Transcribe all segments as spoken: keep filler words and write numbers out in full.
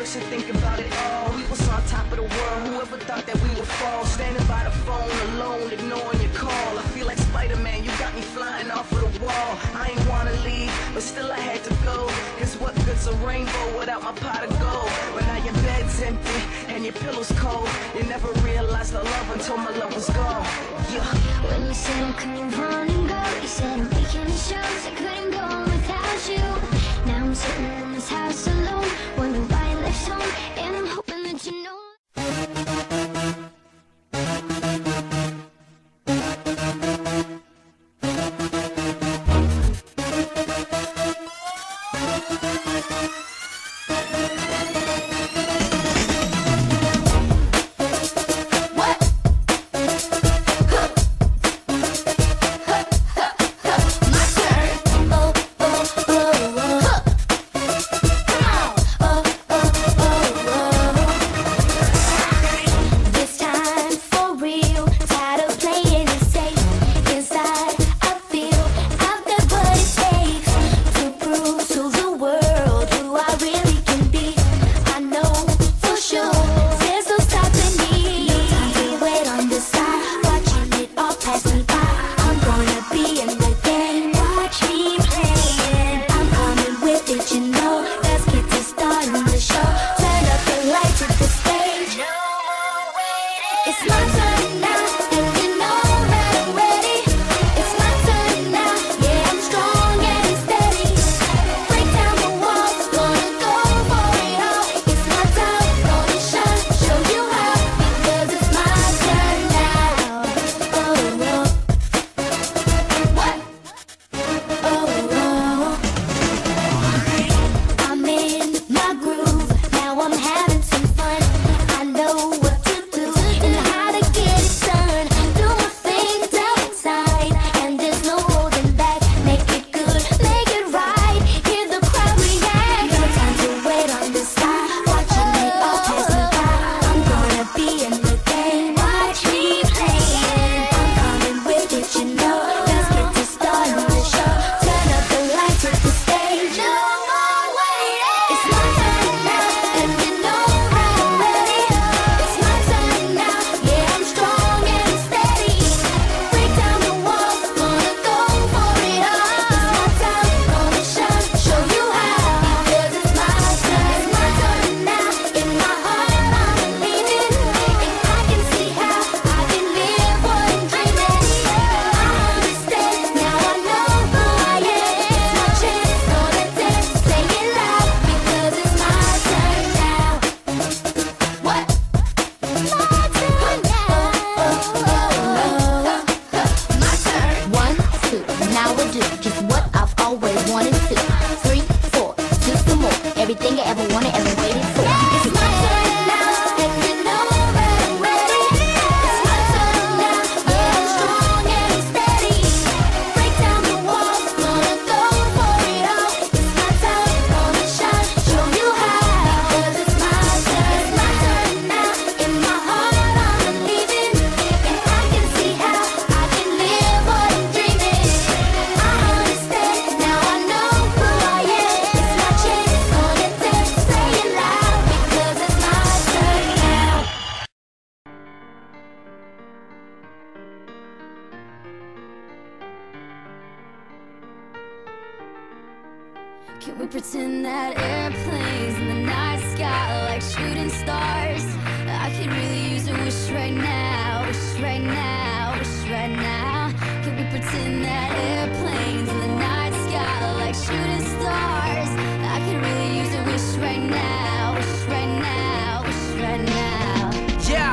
wish and think about it all. We was on top of the world, whoever thought that we would fall? Standing by the phone alone, ignoring your call. I feel like Spider-Man, you got me flying off of the wall. I ain't wanna leave, but still I had to go. Cause what good's a rainbow without my pot of gold? But now your bed's empty and your pillow's cold. You never realized the love until my love was gone. Yeah. When you said I couldn't run and go, you said I'm making the shows, I couldn't go on without you. Now I'm sitting in this house alone, wondering why I left home, and I'm hoping that you know. Can we pretend that airplanes in the night sky like shooting stars? I could really use a wish right now, wish right now, wish right now. Can we pretend that airplanes in the night sky like shooting stars? I could really use a wish right now, wish right now, wish right now. Yeah,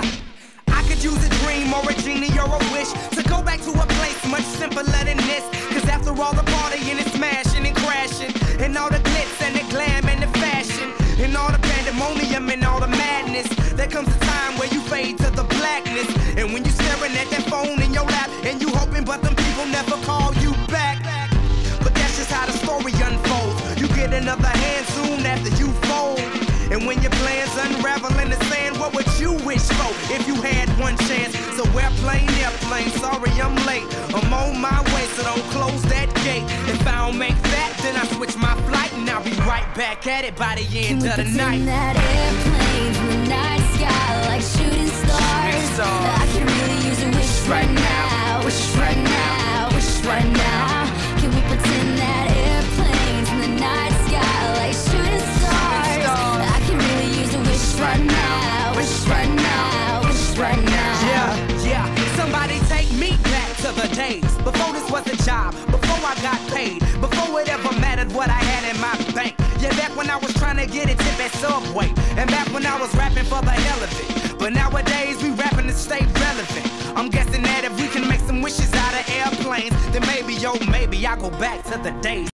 I could use a dream or a genie or a wish to go back to a place much simpler than this. Cause after all the partying and smashing and crashing, and all the glitz and the glam and the fashion, and all the pandemonium and all the madness, there comes a time where you fade to the blackness. And when you staring at that phone in your lap, and you hoping but them people never call you back. But that's just how the story unfolds. You get another hand soon after you fold. And when your plans unravel in the sand, what would you wish for if you had one chance? So airplane, airplane, sorry I'm late. I'm on my way, so don't close that gate. If I don't make that, then I switch my flight and I'll be right right back at it by the end Can of the we night. pretend that airplanes in the night sky like shooting stars? stars. I can really use a wish right now, wish right now, wish right now. Can we pretend that airplanes in the night sky like shooting stars? I can really use a wish right now, wish right now, wish right now. Yeah, yeah. Somebody take me back to the days before this was a job, before I got paid, before it ever mattered what I had in my bank. Yeah, back when I was trying to get a tip at Subway, and back when I was rapping for the hell of it. But nowadays we rapping to stay relevant. I'm guessing that if we can make some wishes out of airplanes, then maybe, yo, maybe I'll go back to the days.